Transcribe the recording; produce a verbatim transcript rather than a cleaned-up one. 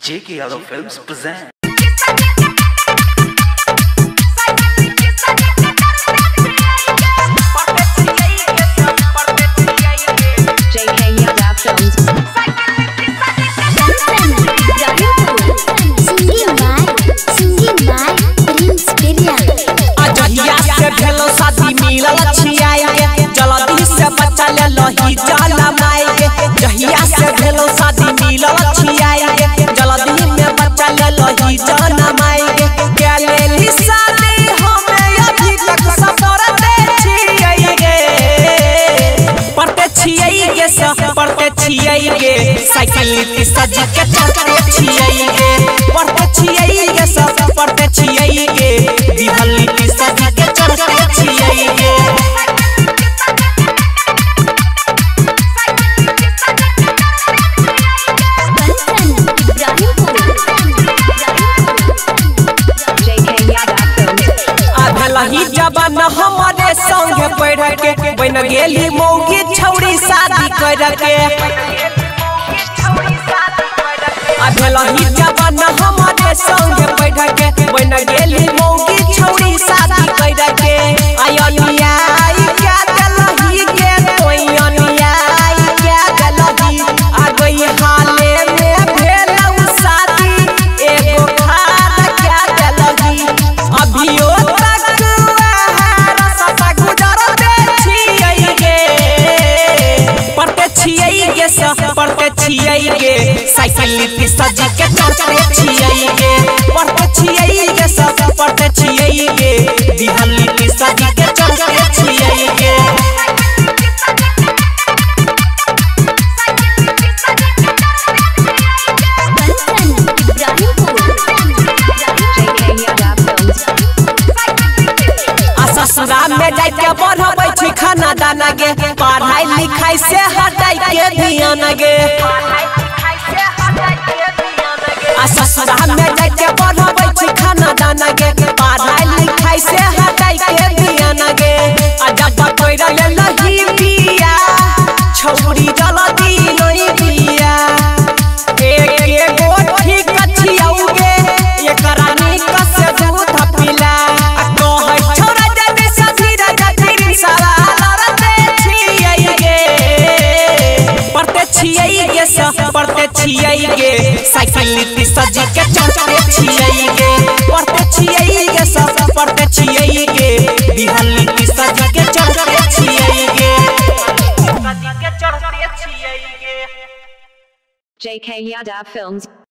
J K Yadav Films present. जहिया से भेलो शादी मिलल छियाई जल्दी में बच्चा ले लही जनमाई के लेली शादी हमें अभी तक सफर दे छियै गे पढ़ते छियै गे सब पढ़ते छियै गे साइकिल नीति सज के चढ़ते छियै गे पढ़ते छियै गे सब पढ़ते छियै गे दिहल नीति सज के चढ़ते छियै गे लही जबान हमारे संग पढ़ के बन गेली मौगी छौरी शादी कर के अबे लही जबान हमारे संग पढ़ के बन गेली मौगी छौरी शादी कर के आयनिया क्या दलही के तोयनिया क्या दलही आ गई हाले में भेलौ शादी एगो खार क्या दलही अभियो पढ़ते छियै गे साइकिल नीति सज के चढ़ते छियै गे पढ़ते छियै गे सब पढ़ते छियै गे दिहल नीति सज के चढ़ते छियै गे ससुराल में जाके बढ़बै छी खाना दाना गे पढ़ाई लिखाई से हटाई के ध्यान गे आ ससुराल में जाके बढ़बै छी खाना दाना गे पढ़ाई लिखाई से हटाई के ध्यान गे आ जब कोइरा ले लही बिया छौरी जल्दी नहीं बिया एक एक गो ठीक छियौगे एकरा निक से दूध पिला पढ़ते छियै गे साइकिल नीति सज के चढ़ते छियै गे पढ़ते छियै गे सब पढ़ते छियै गे दिहल नीति सज के चढ़ते छियै गे J K Yadav Films